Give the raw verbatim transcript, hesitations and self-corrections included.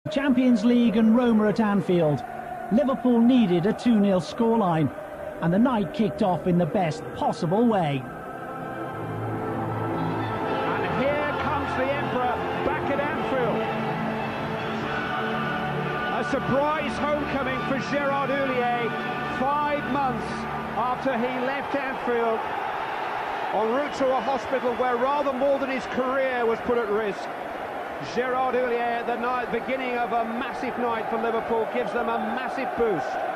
Champions League and Roma at Anfield. Liverpool needed a two nil scoreline, and the night kicked off in the best possible way. And here comes the Emperor back at Anfield. A surprise homecoming for Gerard Houllier, five months after he left Anfield, en route to a hospital where rather more than his career was put at risk. Gerard Houllier, at the night, beginning of a massive night for Liverpool, gives them a massive boost.